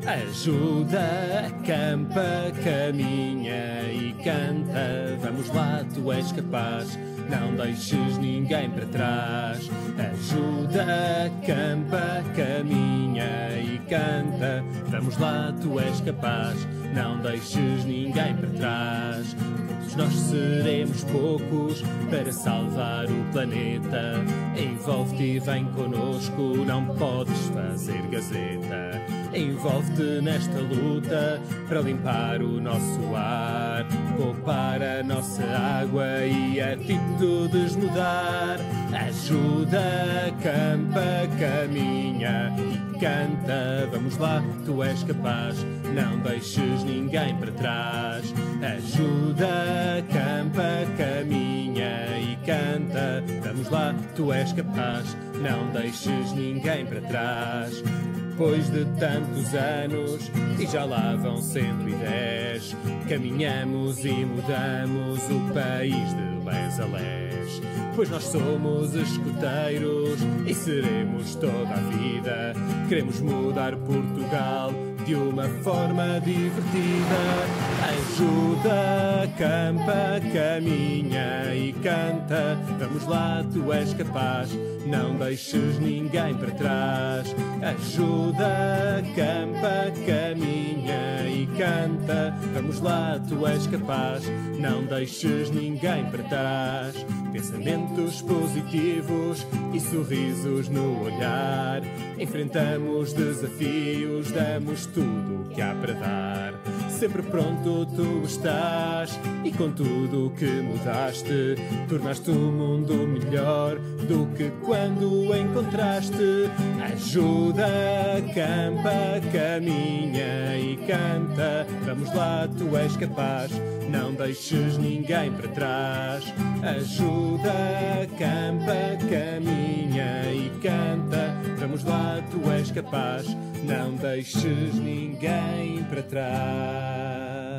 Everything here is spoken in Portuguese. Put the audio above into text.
Ajuda, campa, caminha e canta. Vamos lá, tu és capaz, não deixes ninguém para trás. Ajuda, campa, caminha e canta. Vamos lá, tu és capaz, não deixes ninguém para trás. Todos nós seremos poucos para salvar o planeta. Envolve-te e vem connosco, não podes fazer gazeta. Envolve-te nesta luta para limpar o nosso ar, poupar a nossa água e atitudes mudar. Ajuda, campa, caminha e canta. Vamos lá, tu és capaz, não deixes ninguém para trás. Ajuda, campa, caminha e canta. Vamos lá, tu és capaz, não deixes ninguém para trás. Depois de tantos anos, e já lá vão 110, caminhamos e mudamos o país de les a les. Pois nós somos escuteiros e seremos toda a vida. Queremos mudar Portugal de uma forma divertida. Ajuda, campa, caminha e canta. Vamos lá, tu és capaz, não deixes ninguém para trás. Ajuda, campa, caminha e canta. Vamos lá, tu és capaz, não deixes ninguém para trás. Pensamentos positivos e sorrisos no olhar. Enfrentamos desafios, damos tudo o que há para dar. Sempre pronto tu estás e com tudo o que mudaste, tornaste o mundo melhor do que quando o encontraste. Ajuda, campa, caminha e canta. Vamos lá, tu és capaz, não deixes ninguém para trás. Ajuda, campa, caminha e canta. Vamos lá, tu és capaz, não deixes ninguém para trás.